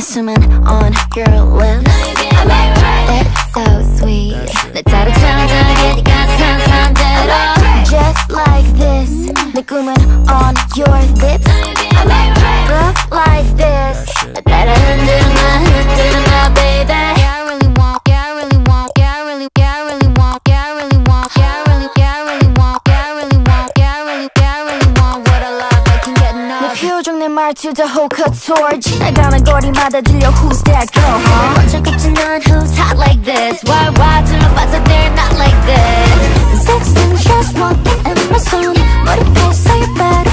kissing on your lips. It's so sweet. 내 따로 찾아가니까 상상대로. Just like this. 내 꿈은 on your lips. Love like this. 나 따라 흔들마 baby. Yeah, I really want, yeah, I really want, yeah, I really, yeah, I really want, yeah, I really want, yeah, I really, yeah, I really want, yeah, I really want, yeah, I really, yeah, I really want what I love, I can get enough. 내 표정 내 말투 다 호카 torch. 날 가는 거리마다 들려 who's that girl, huh? 먼저 꼽지 넌 who's hot like this. Why 둘러봐서 they're not like this. Sex and just walking in my zone. 머리 펴서 your back.